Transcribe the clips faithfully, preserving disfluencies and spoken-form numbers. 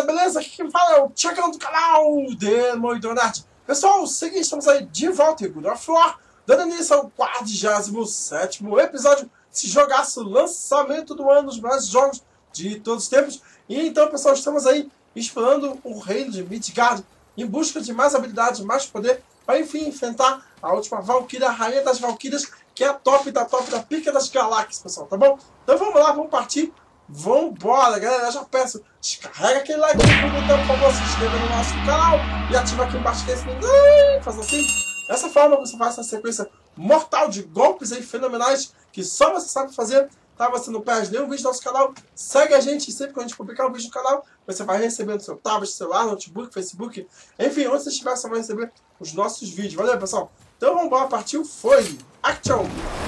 rapaziada, beleza? Aqui quem fala é o Tchacão do canal Demolidor Nerd. Pessoal, o seguinte, estamos aí de volta em God of War, dando início ao quadragésimo sétimo episódio desse jogaço, lançamento do ano, dos melhores jogos de todos os tempos. E então, pessoal, estamos aí explorando o reino de Midgard, em busca de mais habilidade, mais poder, para enfim enfrentar a última Valkyria, a rainha das Valkyrias, que é a top da top da pica das galáxias, pessoal, tá bom? Então vamos lá, vamos partir. Vambora, galera, eu já peço, descarrega aquele like no botão, por favor, se inscreva no nosso canal e ativa aqui embaixo que é esse ninguém faz assim. Dessa forma você faz essa sequência mortal de golpes aí fenomenais que só você sabe fazer, tá? Você não perde nenhum vídeo do nosso canal, segue a gente sempre que a gente publicar um vídeo no canal, você vai receber no seu tablet, celular, notebook, Facebook, enfim, onde você estiver, você vai receber os nossos vídeos, valeu, pessoal? Então vamos embora, partiu, foi, action!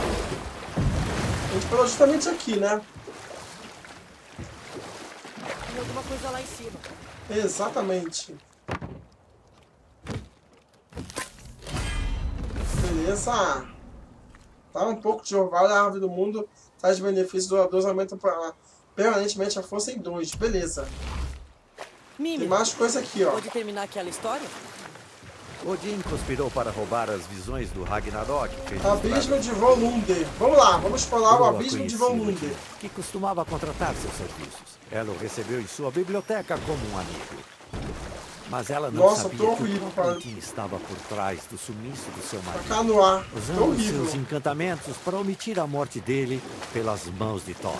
A gente parou justamente aqui, né? Tem alguma coisa lá em cima. Exatamente. Beleza. Tá um pouco de orvalho, a árvore do mundo traz benefícios duradouros, aumenta permanentemente a força em dois. Beleza. Mimi, tem mais coisa aqui, ó. pode terminar aquela história? Odin conspirou para roubar as visões do Ragnarok. Abismo de Volunder. Vamos lá, vamos explorar o Abismo de Volunder. Que costumava contratar seus serviços. Ela o recebeu em sua biblioteca como um amigo. Mas ela não Nossa, sabia tô que horrível, o cara. Odin estava por trás do sumiço do seu Pra marido. cá no ar. Tô Usando horrível. seus encantamentos para omitir a morte dele pelas mãos de Thor.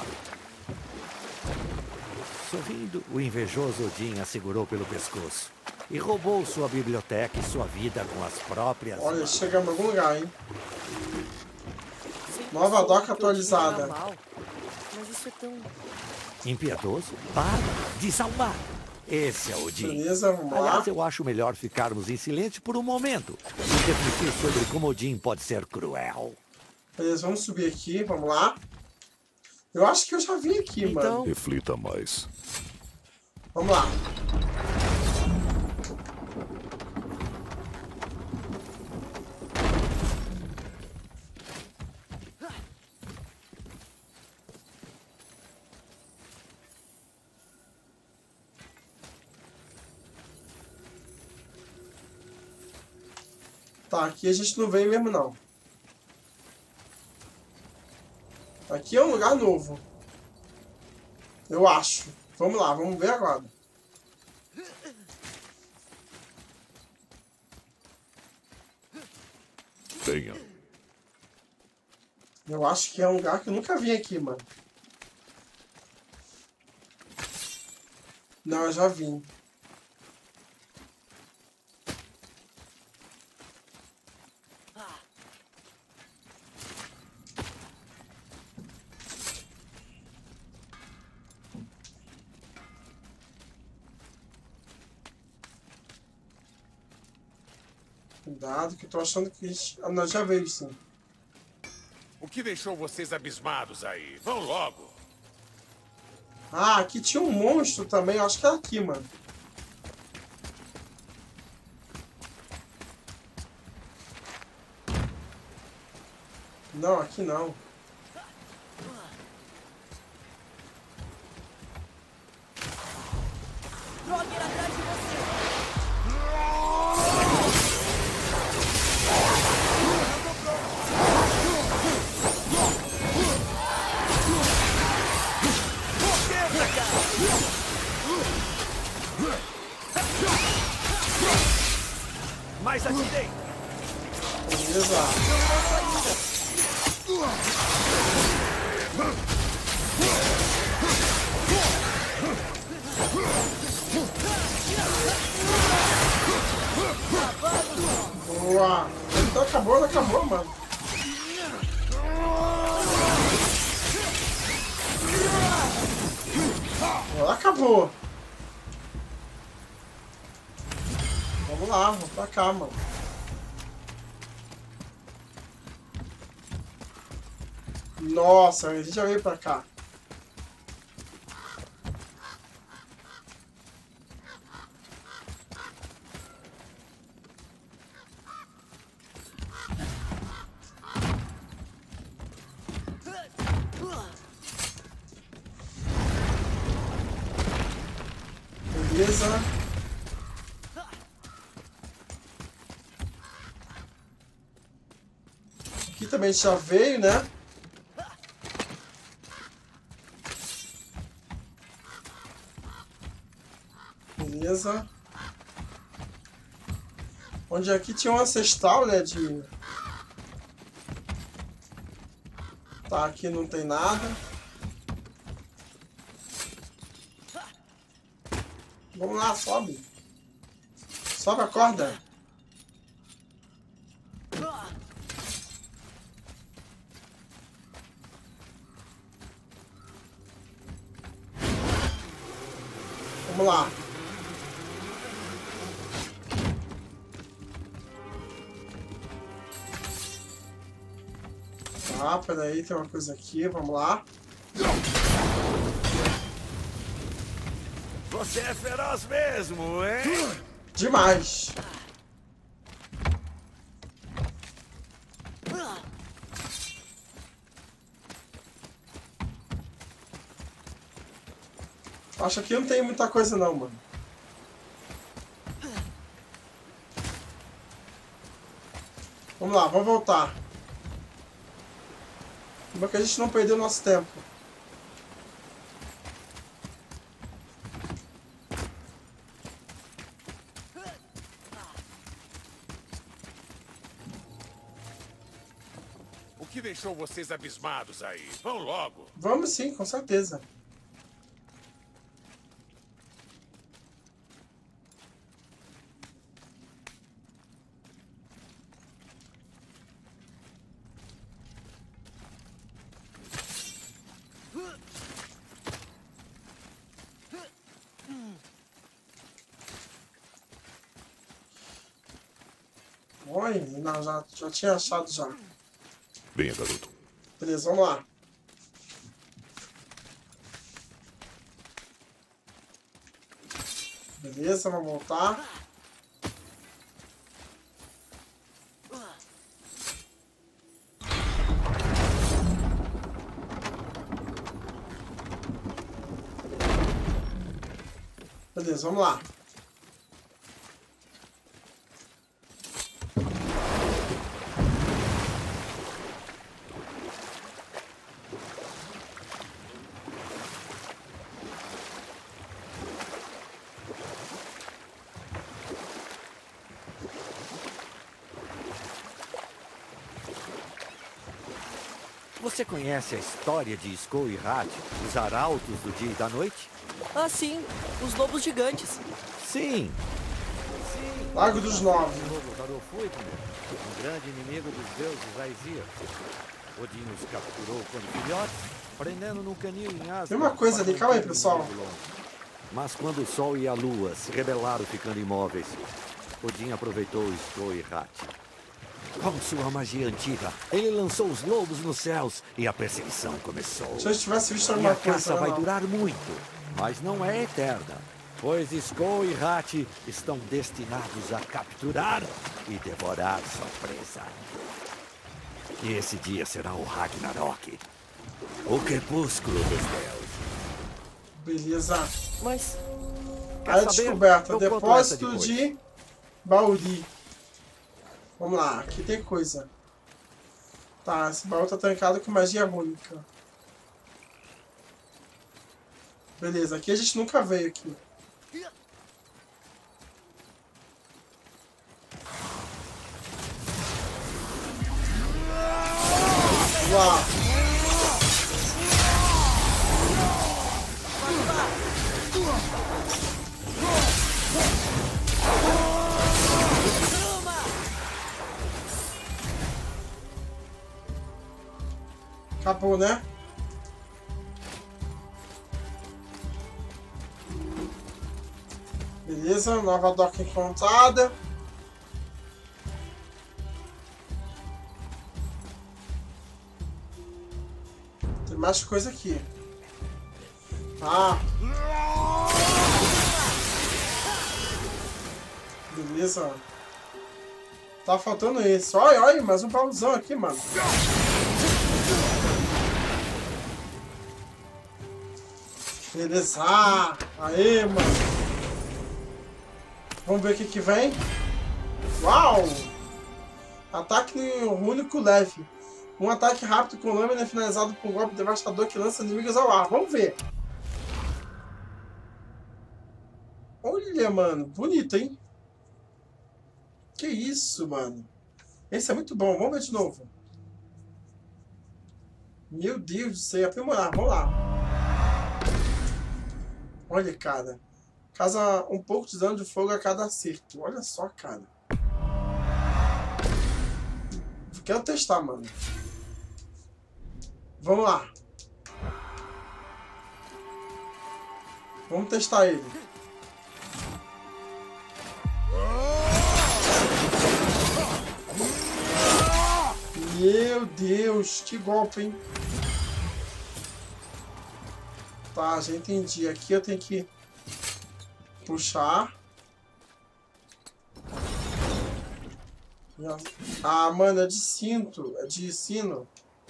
Sorrindo, o invejoso Odin a segurou pelo pescoço e roubou sua biblioteca e sua vida com as próprias Olha, mãos. chegamos em algum lugar, hein? Sempre Nova soube doca que o Odin atualizada. era mau, mas isso é tão... Impiedoso? Para de salvar. Esse é Odin. Beleza, vamos lá. Aliás, eu acho melhor ficarmos em silêncio por um momento e refletir sobre como Odin pode ser cruel. Beleza, vamos subir aqui, vamos lá. Eu acho que eu já vim aqui, Então- mano. Reflita mais. Vamos lá. Tá, aqui a gente não veio mesmo, não. Aqui é um lugar novo. Eu acho. Vamos lá, vamos ver agora. Tenha. Eu acho que é um lugar que eu nunca vim aqui, mano. Não, eu já vim. Cuidado, que eu tô achando que a gente... Ah, não, já veio sim. O que deixou vocês abismados aí? Vão logo! Ah, aqui tinha um monstro também. Eu acho que é aqui, mano. Não, aqui não. Droga, era atrás de você! Mais à direita! Beleza. Boa. Então acabou, acabou, mano. Agora acabou. Vamos lá, vamos pra cá, mano. Nossa, a gente já veio pra cá. Beleza. Aqui também já veio, né? Beleza. Onde aqui tinha um ancestral, né? De... Tá, aqui não tem nada. Vamos lá, sobe. Sobe a corda. Vamos lá. Tá, peraí, tem uma coisa aqui, vamos lá. Você é feroz mesmo, hein? Demais. Acho que não tem muita coisa não, mano. Vamos lá, vamos voltar. Como é que a gente não perdeu nosso tempo? O que deixou vocês abismados aí? Vão logo. Vamos sim, com certeza. Oi, não, já, já tinha achado já. Venha, garoto. Beleza, vamos lá. Beleza, vamos voltar. Beleza, vamos lá. Você conhece a história de Skoll e Rat, os arautos do dia e da noite? Ah, sim. Os lobos gigantes. Sim. Lago dos Nove. O lobo Harofúico, um grande inimigo dos deuses Aesir. Odin os capturou quando filhotes, prendendo num canil em Asgard. Tem uma coisa ali, calma aí, pessoal. Mas quando o Sol e a Lua se rebelaram ficando imóveis, Odin aproveitou Skoll e Rat. Com sua magia antiga, ele lançou os lobos nos céus e a perseguição começou. Se eu tivesse visto E alguma a caça coisa, vai não. durar muito, mas não é eterna, pois Skoll e Rat estão destinados a capturar e devorar sua presa. E esse dia será o Ragnarok, o crepúsculo dos deuses. Beleza. Mas Quer Aí saber? descoberta, Eu conto essa depósito depois. de Bauri. Vamos lá, aqui tem coisa. Tá, esse baú tá trancado com magia única. Beleza, aqui a gente nunca veio aqui. Vamos lá. Acabou, né? Beleza, nova doca encontrada. Tem mais coisa aqui. Ah. Beleza. Tá faltando esse. Olha, olha, mais um baúzão aqui, mano. Beleza. Ah, aê, mano. Vamos ver o que que vem. Uau! Ataque único leve. Um ataque rápido com lâmina é finalizado por um golpe devastador que lança inimigos ao ar. Vamos ver. Olha, mano. Bonito, hein? Que isso, mano. Esse é muito bom. Vamos ver de novo. Meu Deus do céu. Aprimorar. Vamos lá. Olha, cara. Causa um pouco de dano de fogo a cada acerto. Olha só, cara. Quero testar, mano. Vamos lá. Vamos testar ele. Meu Deus, que golpe, hein? Tá, já entendi. Aqui eu tenho que puxar. Ah, mano, é de cinto. É de sino.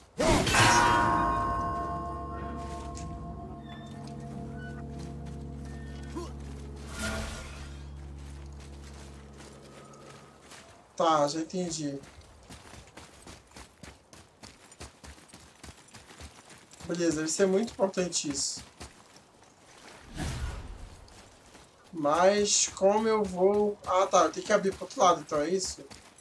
Tá, já entendi. Beleza, deve ser muito importante isso. Mas como eu vou... Ah, tá, eu tenho que abrir pro outro lado, então é isso?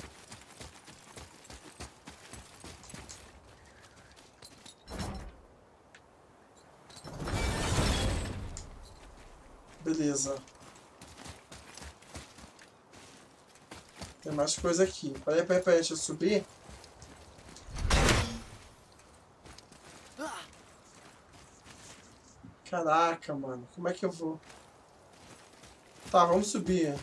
Beleza. Tem mais coisa aqui. Peraí, peraí, peraí, deixa eu subir. Caraca, mano. Como é que eu vou? Tá, vamos subir.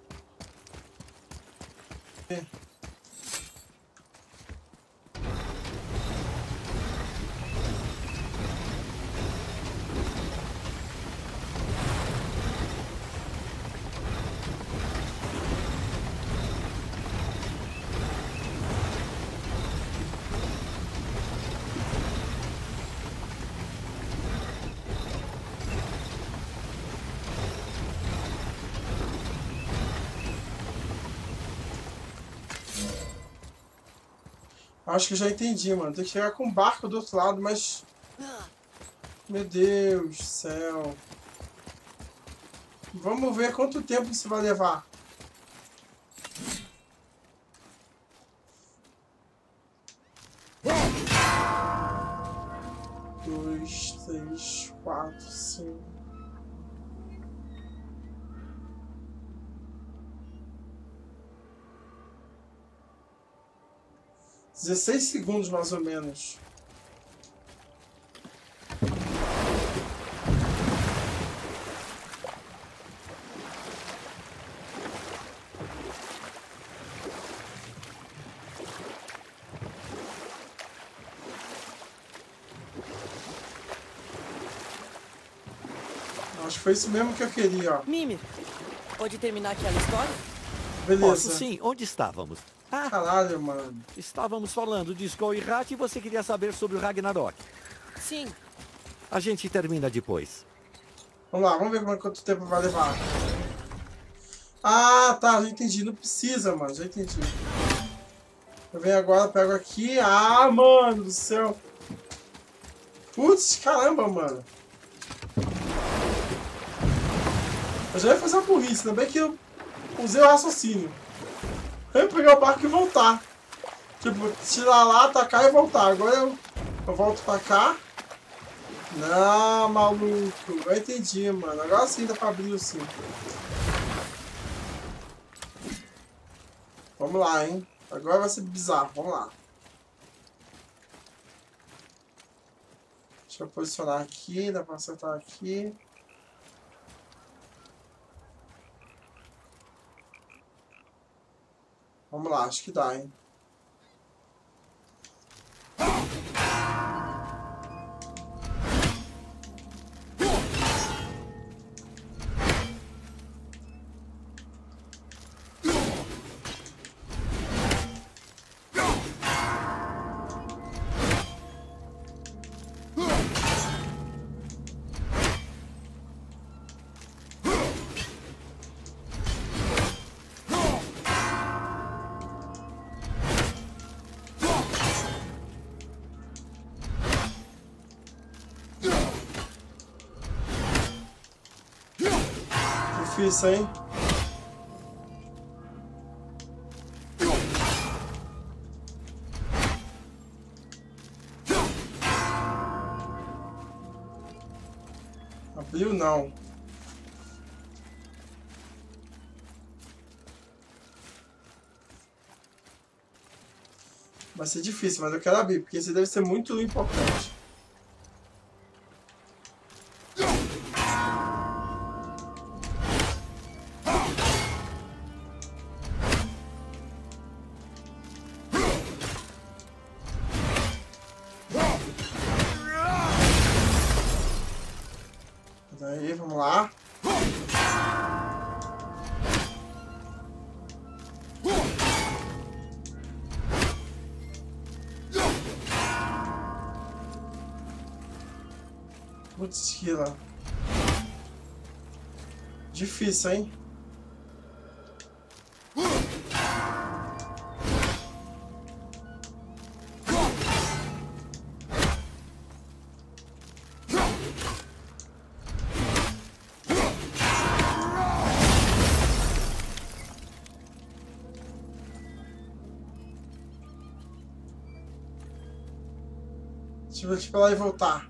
Acho que eu já entendi, mano. Tem que chegar com o barco do outro lado, mas... Meu Deus do céu. Vamos ver quanto tempo isso vai levar. Dois, três, quatro, cinco... dezesseis segundos, mais ou menos. Acho que foi isso mesmo que eu queria, ó. Mimir, pode terminar aquela história? Beleza. Posso sim. Onde estávamos? Ah, caralho, mano. Estávamos falando de Skoll e Rat e você queria saber sobre o Ragnarok. Sim. A gente termina depois. Vamos lá, vamos ver quanto tempo vai levar. Ah, tá, já entendi. Não precisa, mano, já entendi. Eu venho agora, pego aqui. Ah, mano do céu. Putz, caramba, mano. Eu já ia fazer uma burrice, ainda bem que eu usei o raciocínio. Eu ia pegar o barco e voltar. Tipo, tirar lá, atacar e voltar. Agora eu, eu volto pra cá. Não, maluco. Eu entendi, mano. Agora sim dá pra abrir o cinto. Vamos lá, hein. Agora vai ser bizarro. Vamos lá. Deixa eu posicionar aqui. Dá pra acertar aqui. Vamos lá, acho que dá, hein. Difícil, hein? Abriu não. Vai ser difícil, mas eu quero abrir, porque esse deve ser muito importante. Daí, vamos lá. Putz, Hila. Difícil, hein? Deixa eu esperar e voltar.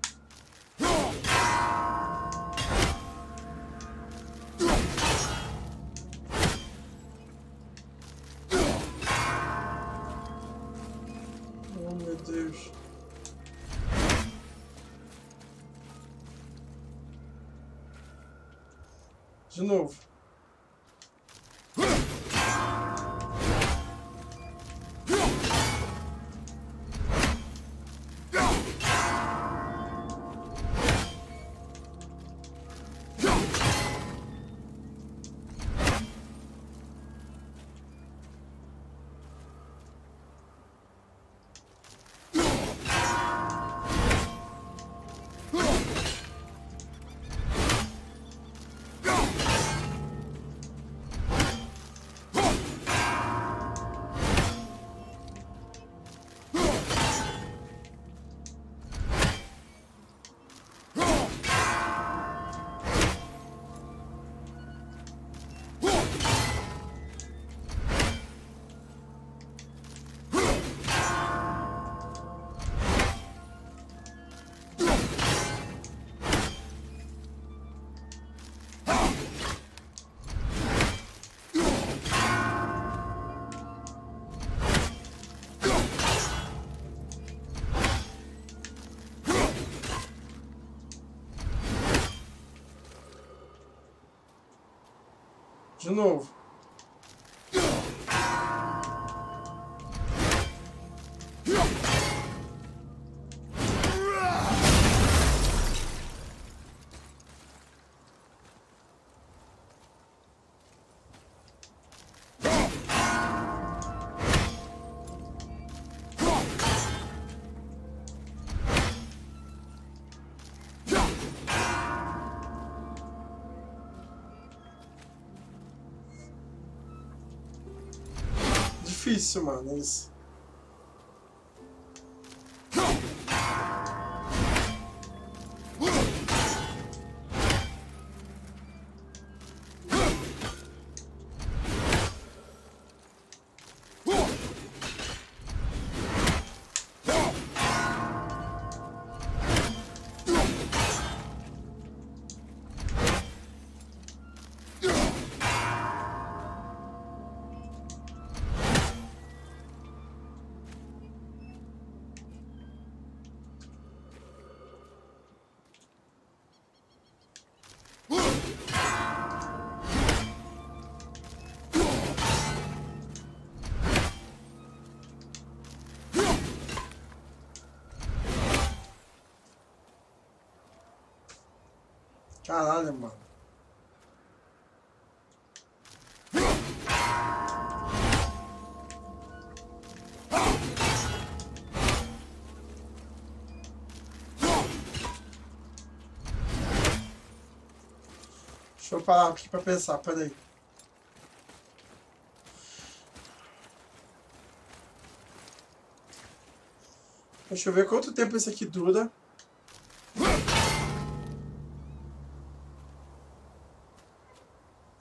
Oh, meu Deus. De novo. De novo. Difícil, mano, isso. Caralho, mano. Deixa eu parar aqui pra pensar, peraí. Deixa eu ver quanto tempo esse aqui dura.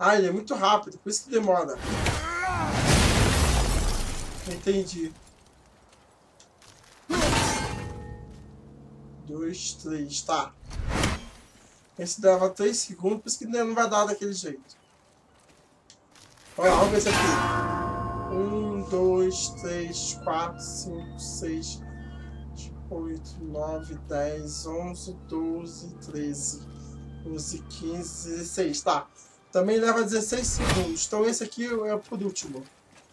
Ah, ele é muito rápido, por isso que demora. Entendi. Dois, três, tá. Esse leva três segundos, por isso que não vai dar daquele jeito. Olha lá, vamos ver esse aqui. Um, dois, três, quatro, cinco, seis, oito, nove, dez, onze, doze, treze, doze, quinze, dezesseis. Tá. Também leva dezesseis segundos. Então esse aqui é por último.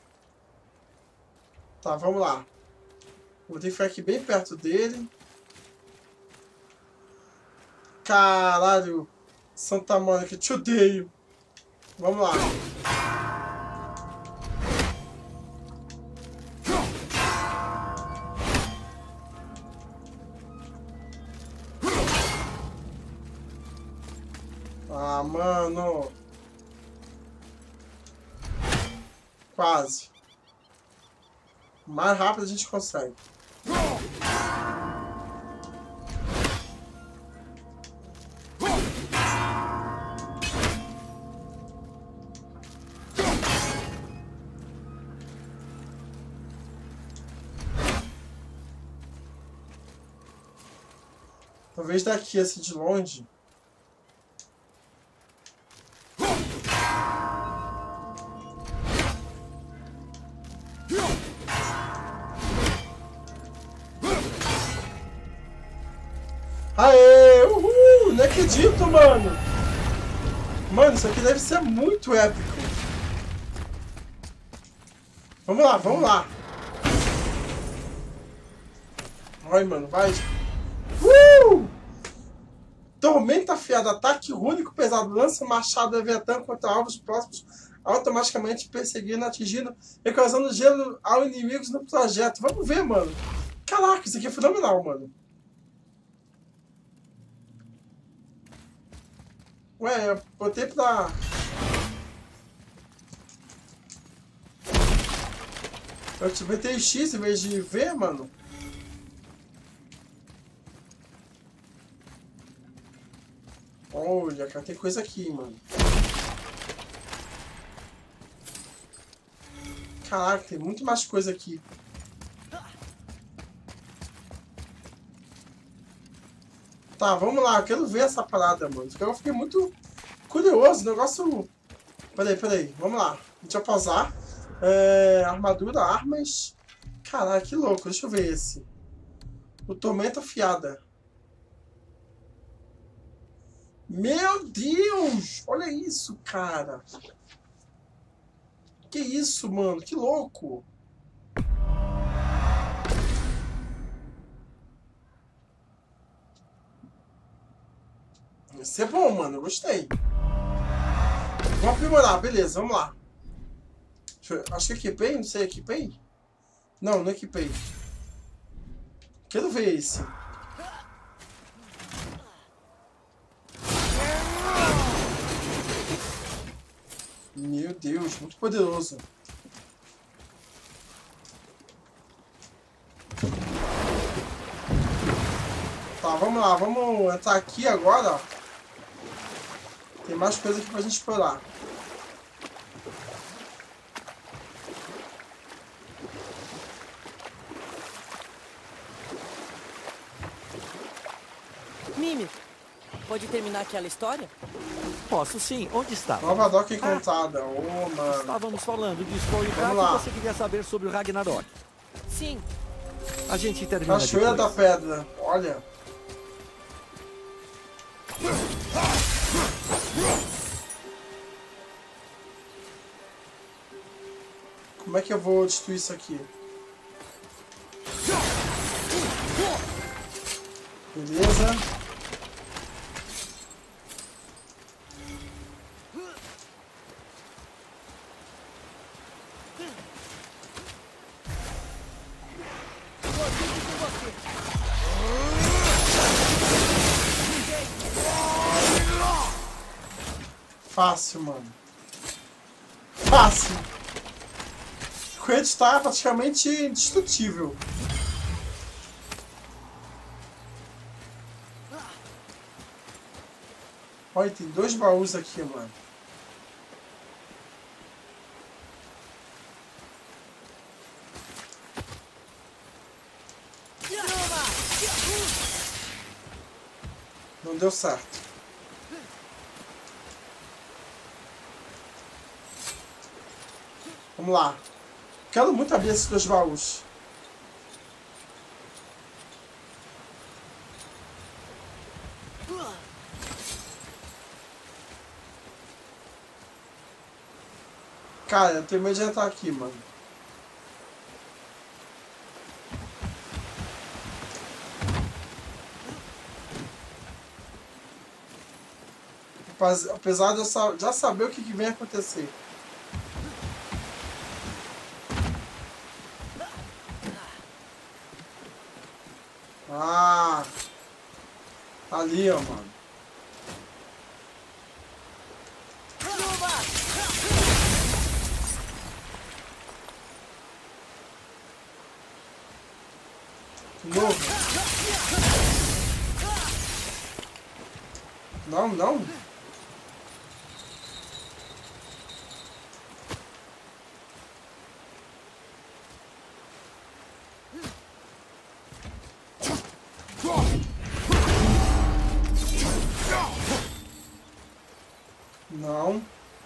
Tá, vamos lá. Vou ter que ficar aqui bem perto dele. Caralho. Santa Mônica, te odeio. Vamos lá. Ah, mano. Quase. O mais rápido a gente consegue. Talvez daqui, assim, de longe. Aê! Uhul! Não acredito, mano! Mano, isso aqui deve ser muito épico. Vamos lá, vamos lá. Vai, mano, vai. Uh! Tormenta afiada, ataque único pesado, lança machado Leviatã contra alvos próximos, automaticamente perseguindo, atingindo e causando gelo aos inimigos no projeto. Vamos ver, mano. Caraca, isso aqui é fenomenal, mano. Ué, eu botei pra... Eu te botei X em vez de V, mano. Olha, cara, tem coisa aqui, mano. Caraca, tem muito mais coisa aqui. Tá, vamos lá. Eu quero ver essa parada, mano. Eu fiquei muito curioso. O negócio... Peraí, peraí. Vamos lá. Deixa eu pausar. É... Armadura, armas... Caraca, que louco. Deixa eu ver esse. O Tormenta Afiada. Meu Deus! Olha isso, cara. Que isso, mano? Que louco. Isso é bom, mano. Eu gostei. Vamos aprimorar. Beleza, vamos lá. Eu... Acho que equipei. Não sei, equipei? Não, não equipei. Quero ver esse. Meu Deus, muito poderoso. Tá, vamos lá, vamos entrar aqui agora, ó. Tem mais coisa aqui pra gente explorar. Mimi, pode terminar aquela história? Posso sim. Onde está? Nova Doca encontrada. Ô, oh, mano. Estávamos falando de Skoll e Vamos lá. você queria saber sobre o Ragnarok. Sim. A gente termina Cachoeira da depois. Pedra. Olha. Como é que eu vou destruir isso aqui? Beleza. Fácil, mano. Fácil. O Kratos está praticamente indestrutível. Olha, tem dois baús aqui, mano. Não deu certo. Vamos lá. Quero muito abrir esses dois baús. Cara, eu tenho medo de entrar aqui, mano. Apesar de eu já saber o que vem acontecer. Ah! Tá ali, ó, mano. De novo. Não, não. Não.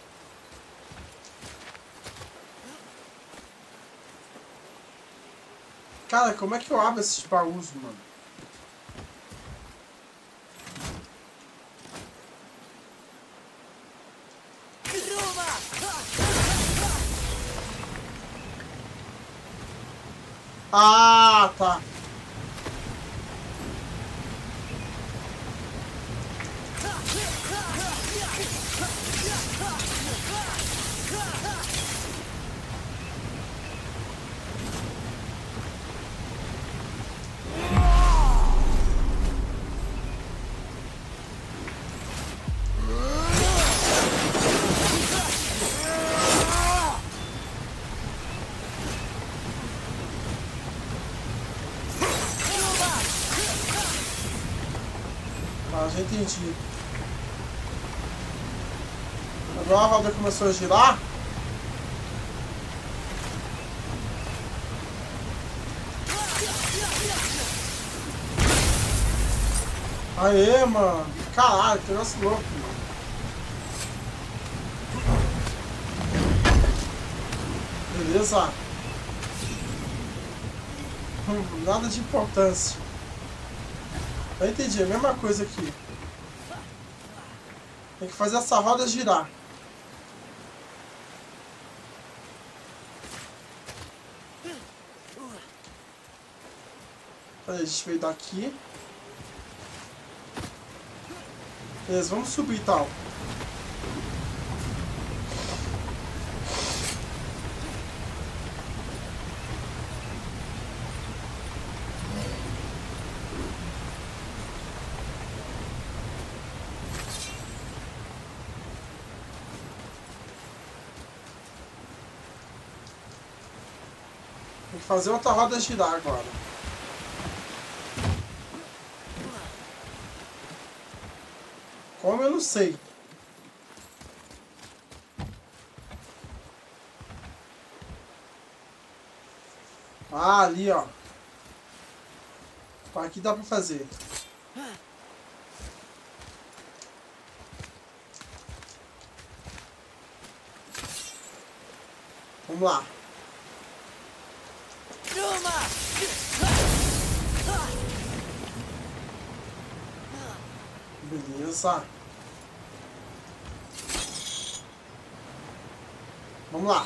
Cara, como é que eu abro esses baús, mano? Ah, tá. Ah, já entendi. Agora a roda começou a girar. Aê, mano. Caralho, que negócio louco, mano. Beleza. Hum, nada de importância. Eu entendi, a mesma coisa aqui. Tem que fazer essa roda girar. Peraí, a gente veio daqui. Beleza, vamos subir e tal. Tem que fazer outra roda girar agora. Como eu não sei. Ah, ali, ó. Aqui dá pra fazer. Vamos lá. Beleza. Vamos lá.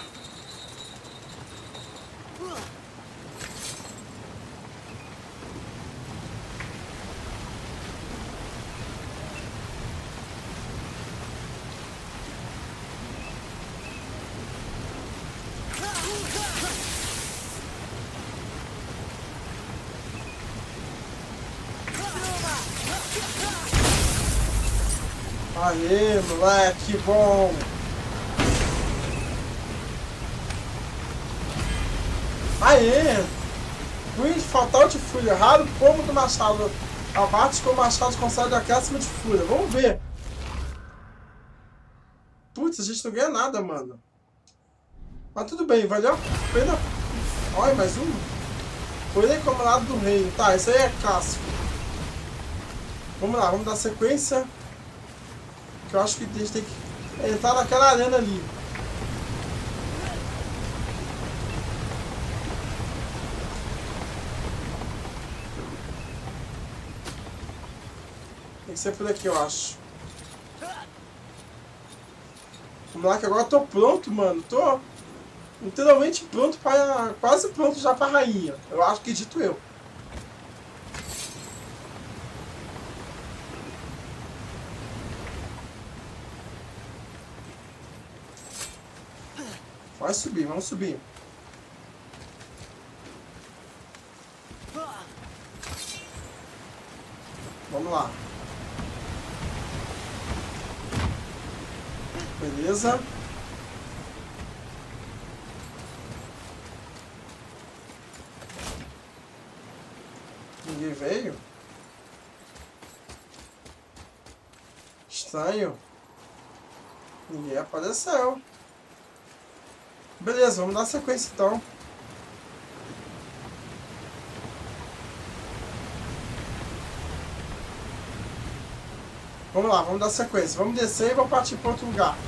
Aê, moleque, que bom! Aê! Ruim, fatal de fúria. Raro como do machado. Abate com o machado concede acréscimo de fúria. Vamos ver. Putz, a gente não ganha nada, mano. Mas tudo bem, valeu a pena. Olha, mais um. Foi encomendado do reino. Tá, isso aí é clássico. Vamos lá, vamos dar sequência. Que eu acho que a gente tem que entrar naquela arena ali. Tem que ser por aqui, eu acho. Vamos lá, que agora eu tô pronto, mano. Tô literalmente pronto para... Quase pronto já pra rainha. Eu acho que dito eu. Vai subir, vamos subir. Vamos lá. Beleza. Ninguém veio? Estranho. Ninguém apareceu. Beleza, vamos dar sequência então. Vamos lá, vamos dar sequência. Vamos descer e vamos partir para outro lugar.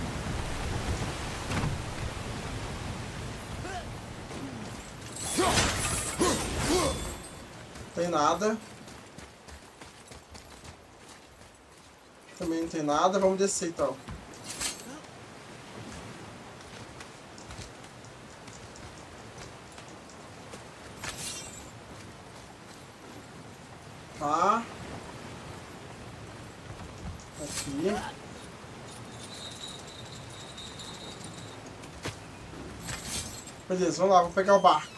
Não tem nada. Também não tem nada. Vamos descer então. Tá. Aqui. Beleza, vamos lá, vamos pegar o barco.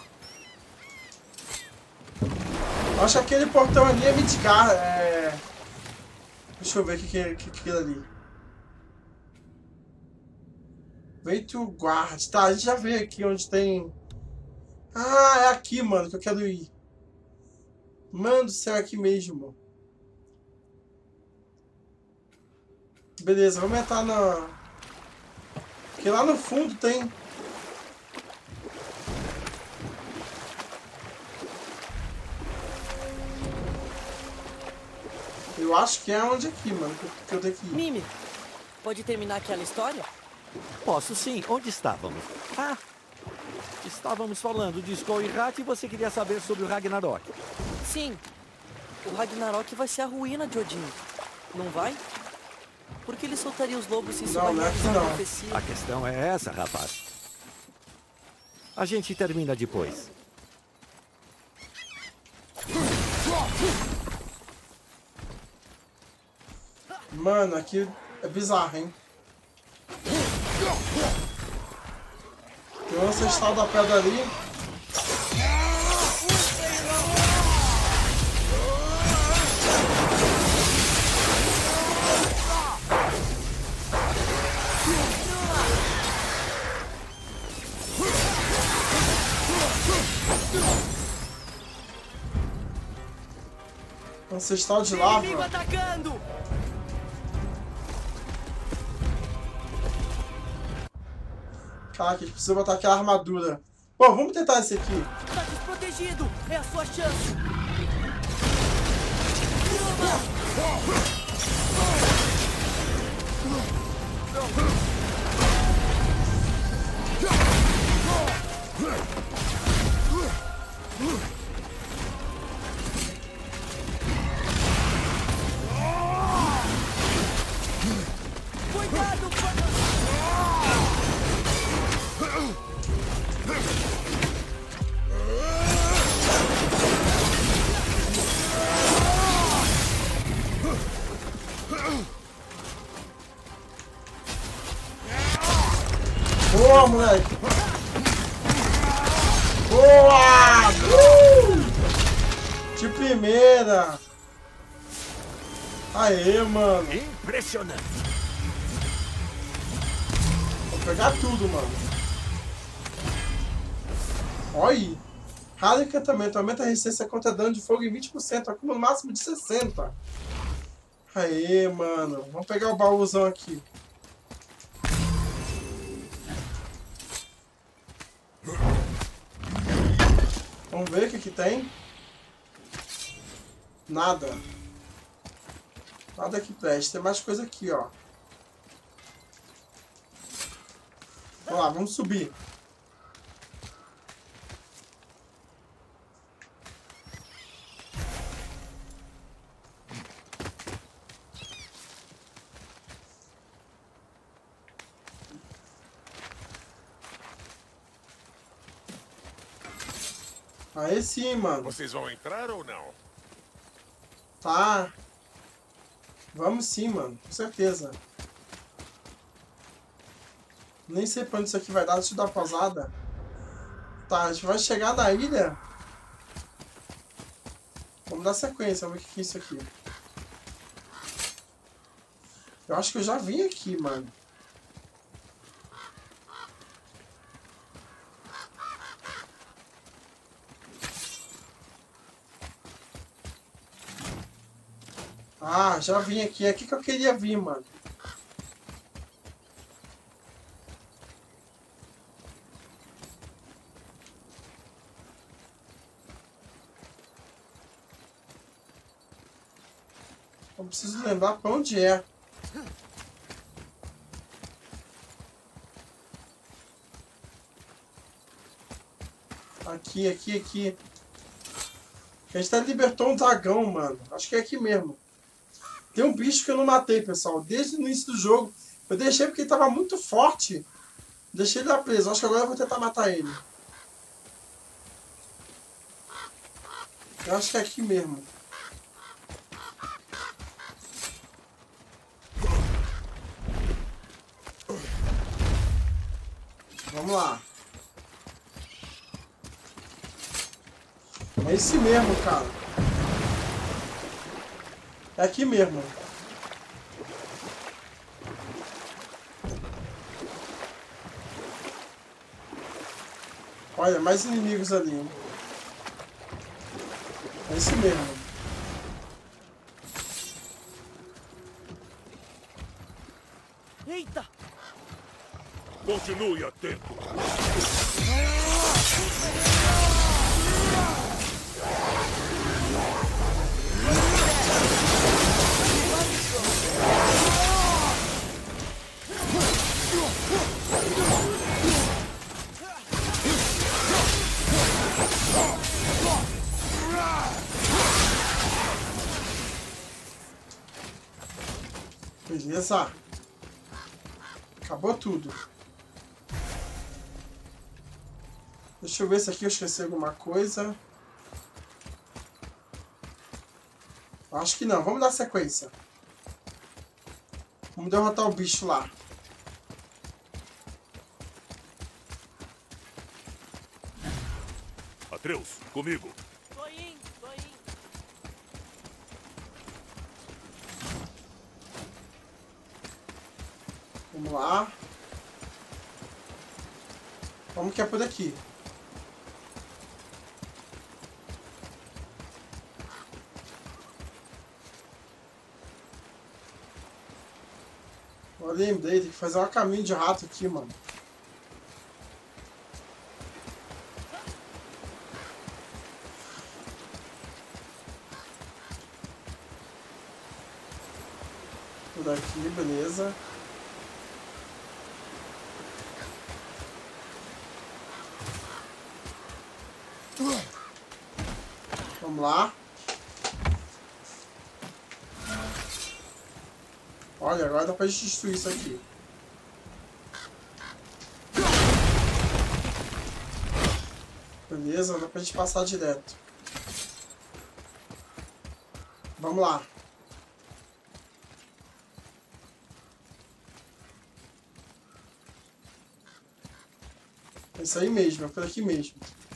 Acho que aquele portão ali é Midgar. É... Deixa eu ver o que, que, é, que, que é aquilo ali. Veito Guard. Tá, a gente já veio aqui onde tem... Ah, é aqui, mano, que eu quero ir. Mano do céu, é aqui mesmo. Beleza, vamos entrar na... Porque lá no fundo tem... Eu acho que é onde aqui, mano, que eu tenho que ir. Mimi, pode terminar aquela história? Posso sim. Onde estávamos? Ah, estávamos falando de Skoll e Rat e você queria saber sobre o Ragnarok. Sim. O Ragnarok vai ser a ruína de Odin. Não vai? Por que ele soltaria os lobos se isso Não, vai não é que realizar a não. profecia? A questão é essa, rapaz. A gente termina depois. Mano, aqui é bizarro, hein? Tem um ancestral da pedra ali. Ancestral de lava. Inimigo atacando! Caraca, a gente precisa botar aquela armadura. Bom, vamos tentar esse aqui. Tá desprotegido! É a sua chance! Cuidado! Boa, moleque! Boa! Uh! De primeira! Aê, mano! Impressionante. Vou pegar tudo, mano. Olha aí! Raro encantamento, aumenta a resistência contra dano de fogo em vinte por cento, acúmulo máximo de sessenta por cento. Aê, mano! Vamos pegar o baúzão aqui. Vamos ver o que que tem. Nada. Nada que preste. Tem mais coisa aqui, ó. Vamos lá, vamos subir. Aí sim, mano. Vocês vão entrar ou não? Tá. Vamos sim, mano. Com certeza. Nem sei pra onde isso aqui vai dar. Deixa eu dar uma pausada. Tá, a gente vai chegar na ilha. Vamos dar sequência. Vamos ver o que é isso aqui. Eu acho que eu já vim aqui, mano. Ah, já vim aqui. É aqui que eu queria vir, mano. Eu preciso lembrar pra onde é. Aqui, aqui, aqui. A gente até libertou um dragão, mano. Acho que é aqui mesmo. Tem um bicho que eu não matei, pessoal. Desde o início do jogo. Eu deixei porque ele tava muito forte. Deixei ele lá preso. Acho que agora eu vou tentar matar ele. Eu acho que é aqui mesmo. Vamos lá. É esse mesmo, cara. É aqui mesmo. Olha, mais inimigos ali. É esse mesmo. Eita! Continue atento. Beleza. Acabou tudo. Deixa eu ver se aqui eu esqueci alguma coisa. Acho que não. Vamos dar sequência. Vamos derrotar o bicho lá. Atreus, comigo. Tô indo, tô indo. Vamos lá. Vamos que é por aqui. Eu lembrei, tem que fazer um caminho de rato aqui, mano. Por aqui, beleza. Vamos lá. Olha, agora dá pra gente destruir isso aqui. Beleza, dá pra gente passar direto. Vamos lá. É isso aí mesmo, é por aqui mesmo.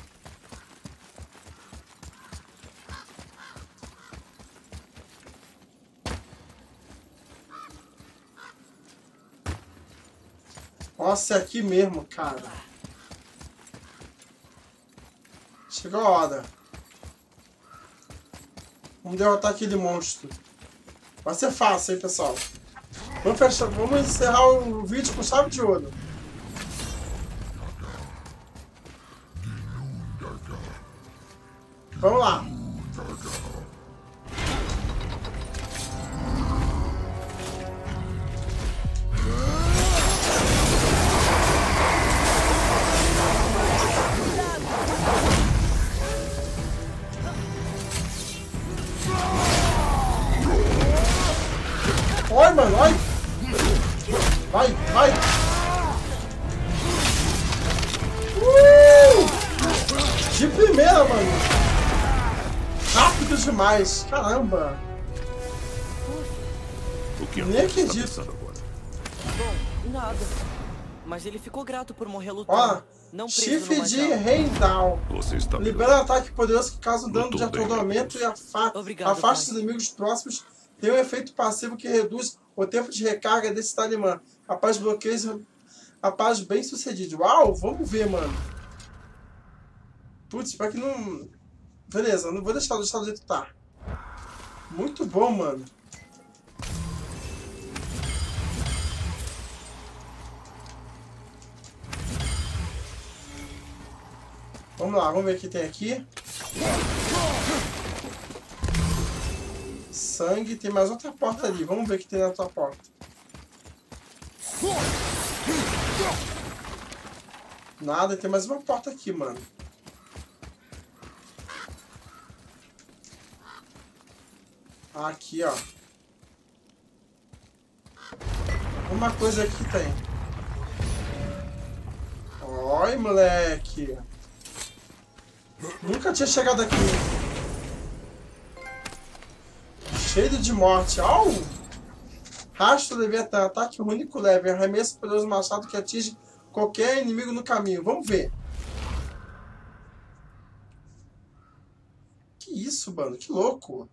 Nossa, é aqui mesmo, cara. Chegou a hora. Vamos derrotar aquele monstro. Vai ser fácil, hein, pessoal. Vamos, fechar, vamos encerrar o vídeo com chave de ouro. Vamos lá. demais. Caramba. O que Nem a está acredito. pensando agora? Bom, nada. Mas ele ficou grato por morrer Ó, lutando. Não preso chifre numa de jaula. Heimdall. Você está Libera um ataque poderoso que causa um dano de Lutou bem, atordoamento e afa Obrigado, afasta pai. os inimigos próximos. Tem um efeito passivo que reduz o tempo de recarga desse talismã. Rapaz, bloqueio. Rapaz, bem sucedido. Uau, vamos ver, mano. Putz, espero que não. Beleza, não vou deixar, deixar do jeito que tá. Muito bom, mano. Vamos lá, vamos ver o que tem aqui. Sangue, tem mais outra porta ali. Vamos ver o que tem na outra porta. Nada, tem mais uma porta aqui, mano. Aqui, ó. Uma coisa aqui tem. Oi, moleque. Nunca tinha chegado aqui. Cheio de morte. Au! Rastro Leviatã. Ataque único leve. Arremesso poderoso machado que atinge qualquer inimigo no caminho. Vamos ver. Que isso, mano? Que louco.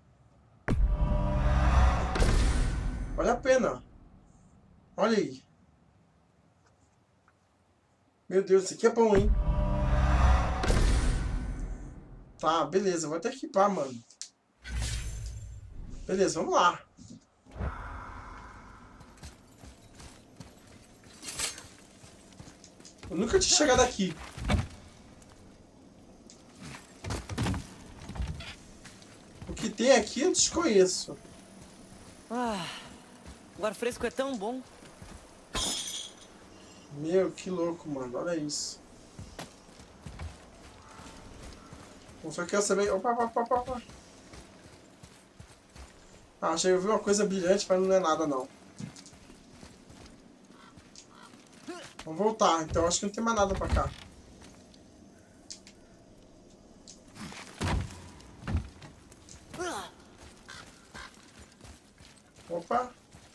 Vale a pena. Olha aí. Meu Deus, isso aqui é bom, hein? Tá, beleza. Vou até equipar, mano. Beleza, vamos lá. Eu nunca tinha chegado aqui. O que tem aqui eu desconheço. Ah, o ar fresco é tão bom. Meu, que louco, mano. Olha isso. Eu só quero saber... Opa, opa, opa, opa. Ah, achei que eu vi uma coisa brilhante, mas não é nada, não. Vamos voltar. Então acho que não tem mais nada pra cá. Opa.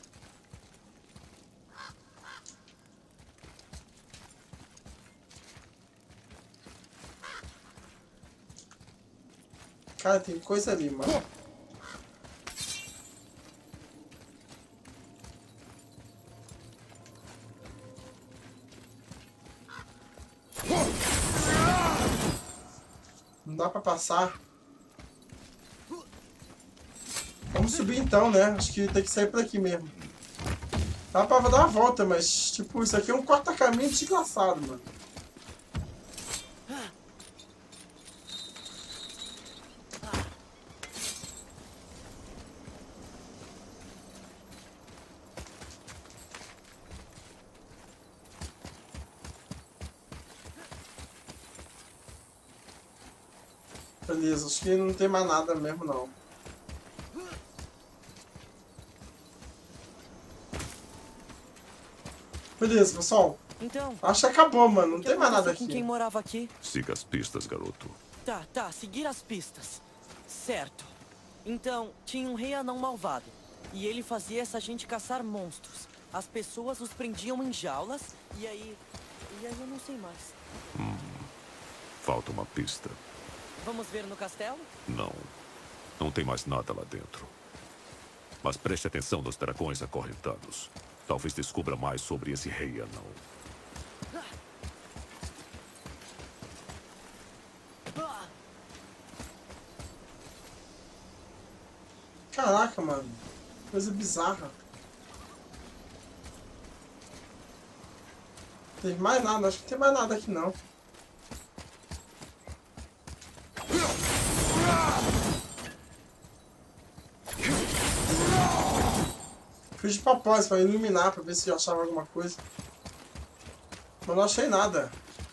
Cara, tem coisa ali, mano. Não dá pra passar. Vamos subir então, né? Acho que tem que sair por aqui mesmo. Dá pra dar uma volta, mas, tipo, isso aqui é um corta-caminho desgraçado, mano. Beleza, acho que não tem mais nada mesmo, não. Beleza, pessoal. Então, Acho que acabou, mano. Não o que tem mais nada aconteceu com aqui. quem morava aqui? Siga as pistas, garoto. Tá, tá, seguir as pistas. Certo. Então, tinha um rei anão malvado. E ele fazia essa gente caçar monstros. As pessoas os prendiam em jaulas, e aí... E aí eu não sei mais. Hum, falta uma pista. Vamos ver no castelo? Não. Não tem mais nada lá dentro. Mas preste atenção nos dragões acorrentados. Talvez descubra mais sobre esse rei anão. Caraca, mano. Coisa bizarra. Não tem mais nada. Acho que não tem mais nada aqui, não. Fiz de propósito pra iluminar, pra ver se eu achava alguma coisa. Mas não achei nada.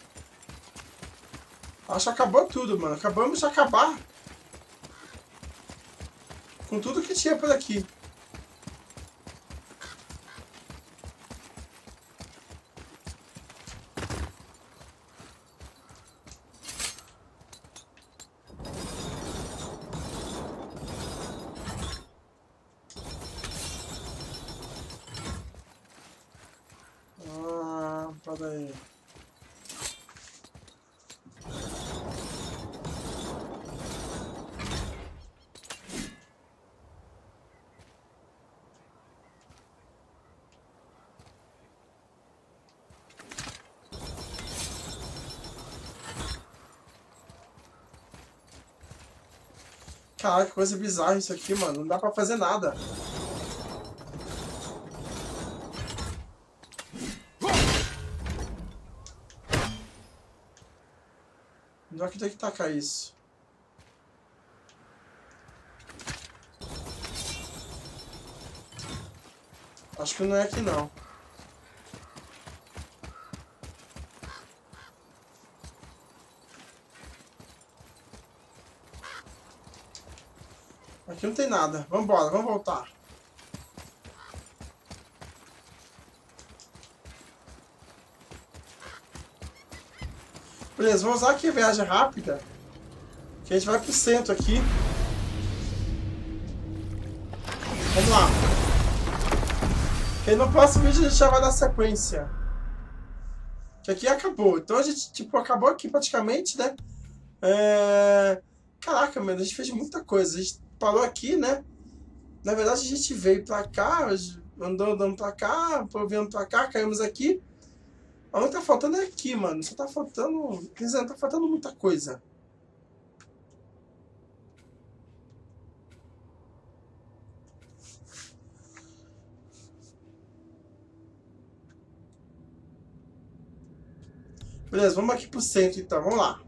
Acho que acabou tudo, mano. Acabamos de acabar com tudo que tinha por aqui. Para aí. Caraca, que coisa bizarra isso aqui, mano. Não dá pra fazer nada. Onde é que tem que tacar isso? Acho que não é aqui, não. Aqui não tem nada. Vambora, vamos voltar. Beleza, vamos usar aqui a viagem rápida. Que a gente vai pro centro aqui. Vamos lá. Que aí no próximo vídeo a gente já vai dar sequência. Que aqui acabou. Então a gente, tipo, acabou aqui praticamente, né? É... Caraca, mano, a gente fez muita coisa. A gente parou aqui, né? Na verdade, a gente veio pra cá, andou andando pra cá, vindo pra cá, caímos aqui. A única que tá faltando é aqui, mano. Só tá faltando... Quer dizer, não tá faltando muita coisa. Beleza, vamos aqui pro centro, então. Vamos lá.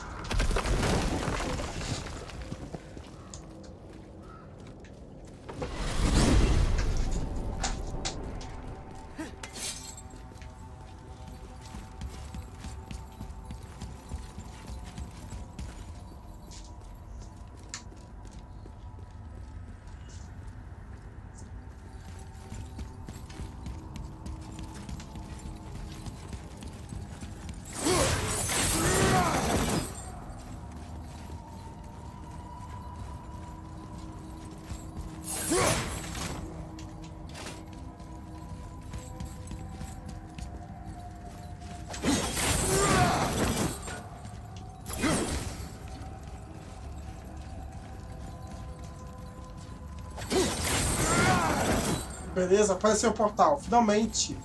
Beleza, apareceu o portal, finalmente.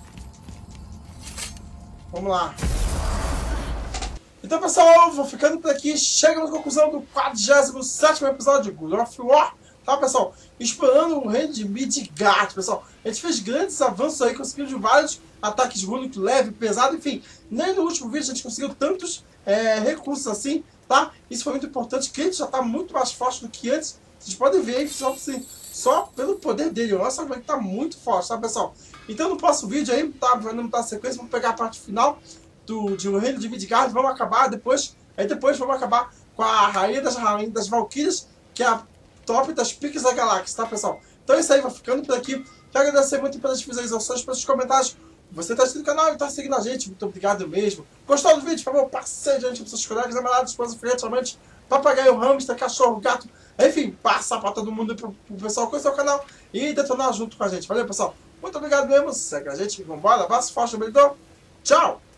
Vamos lá. Então, pessoal, vou ficando por aqui. Chegamos à conclusão do quadragésimo sétimo episódio de God of War. Tá, pessoal? Explorando o reino de Midgard, pessoal. A gente fez grandes avanços aí, conseguimos vários ataques únicos, leve, pesado, enfim. Nem no último vídeo a gente conseguiu tantos é, recursos assim, tá? Isso foi muito importante. O Kratos já tá muito mais forte do que antes. Vocês podem ver aí que só, assim, só pelo poder dele. Nossa, como é que tá muito forte, tá, pessoal? Então no próximo vídeo aí, tá? Vamos dar a sequência, vamos pegar a parte final do de o reino de Midgard, vamos acabar depois. Aí depois vamos acabar com a rainha das rainhas das Valquírias, que é a top das piques da galáxia, tá, pessoal? Então é isso aí, vou ficando por aqui. Quero agradecer muito pelas visualizações, pelos comentários. Você tá inscrito no canal e tá seguindo a gente, muito obrigado mesmo. Gostou do vídeo? Por favor, passe adiante para seus colegas, namorados, esposa, filhete, somente papagaio, hamster, cachorro, gato, enfim, passa pra todo mundo, pro, pro pessoal conhecer o canal e detonar junto com a gente. Valeu, pessoal? Muito obrigado mesmo, segue a gente, vambora, abraço forte, brilhador, tchau!